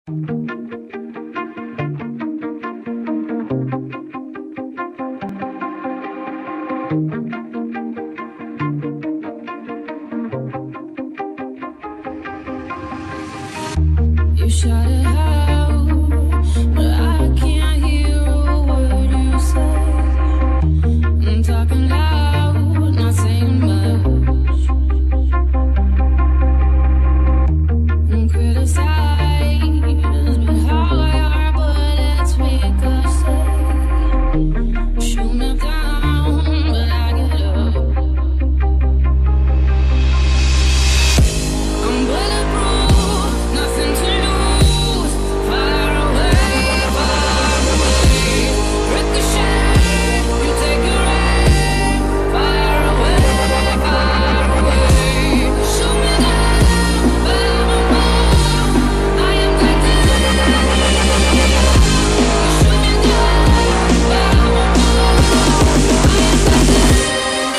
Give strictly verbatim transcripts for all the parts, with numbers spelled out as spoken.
You shot it out, but I can't hear a word you say. I'm talking loud, not saying much. I'm criticized, but how I are, but it's weak of say. Shoot me down, but I get up. I'm bulletproof, nothing to lose. Far away, far away. Ricochet, you take your aim. Far away, far away. Shoot me down, but I'm a bomb. I am titanium. You shoot me down, but I'm a bomb. I am titanium.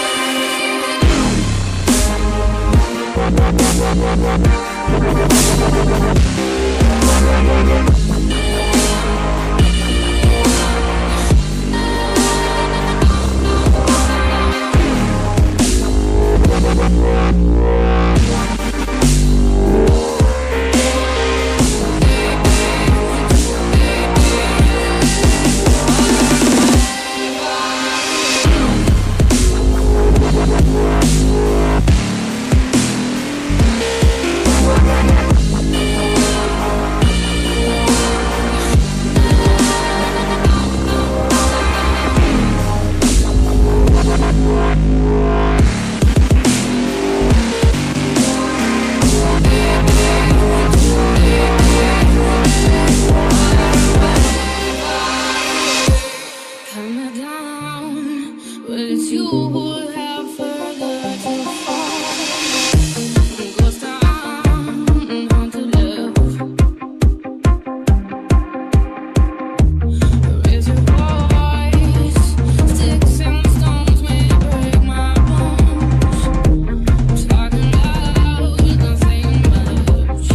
Cut me down, but it's you who have further to fall. Ghost town, haunted love. Raise your voice, sticks and stones may break my bones. Talking loud, not saying much.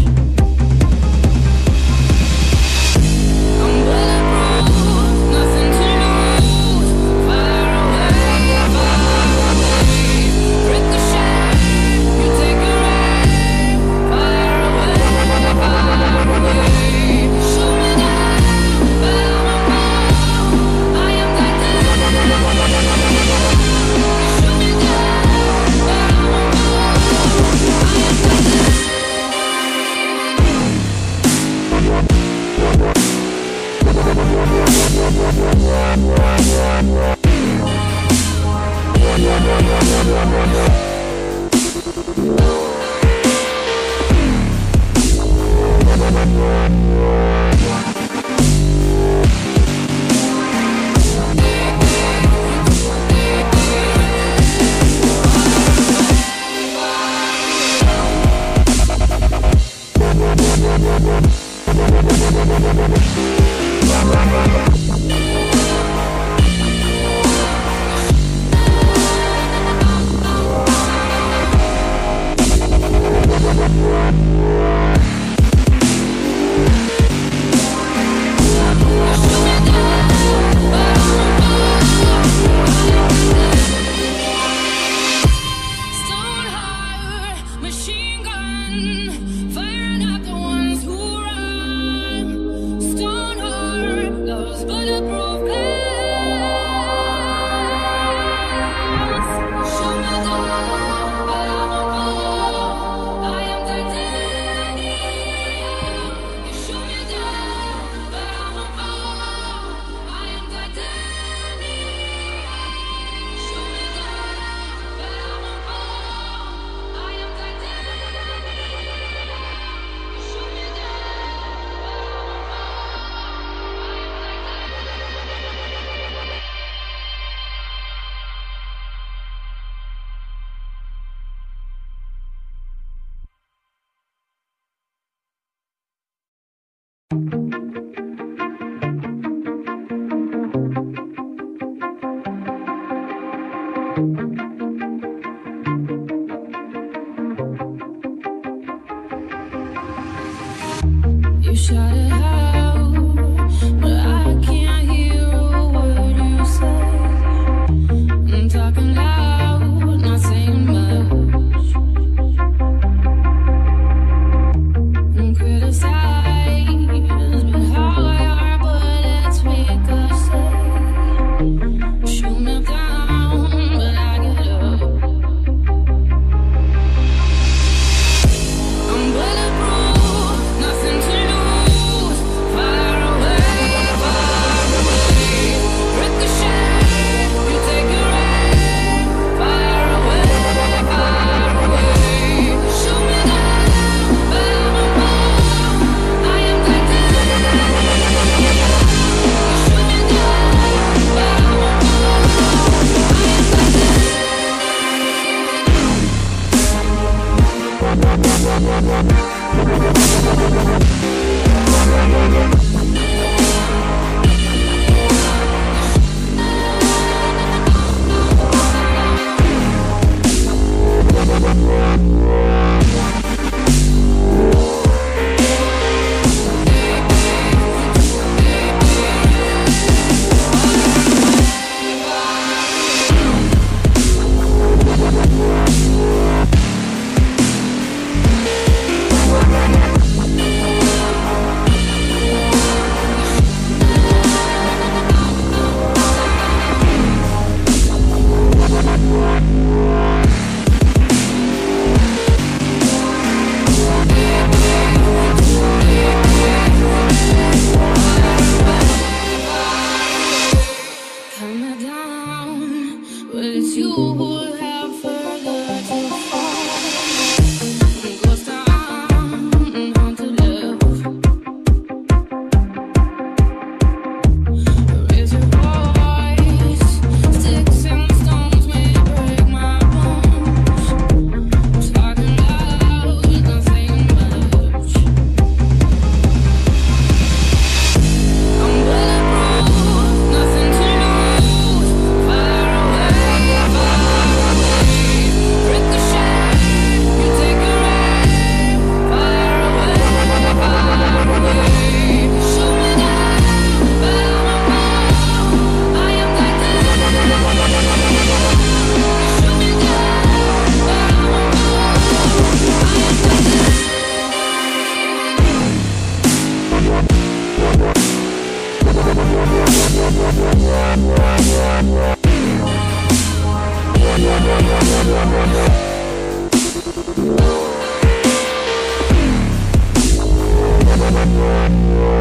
I'm bulletproof, nothing to lose. Far away, far away. Ricochet, you take your aim. Far away, far away. Shoot me down, but I'm a bomb. I am titanium. You shoot me down, but I'm a bomb. I am titanium. shout it out, but I can't hear a word you say. I'm talking loud, not saying much. I'm criticized, but how I are, but it's weak to say. Shoot me down, but I get up. I'm bulletproof, nothing to lose. Far away, far away. Ricochet, you take your aim. Far away, far away. Shoot me down, but I'm a bomb. I am titanium. You shoot me down, but I'm a bomb. I am titanium. Calm me down, but it's you who have further to fall. Ghost town, haunted love. Raise your voice, sticks and stones may break my bones. Talking loud, not saying much. I'm bulletproof, nothing to lose. Far away, far away. Ricochet, you take your aim. Far away, far away. Shoot me down, but I'm a bomb. I am titanium. You shoot me down, but I'm a bomb. I am titanium. Yeah.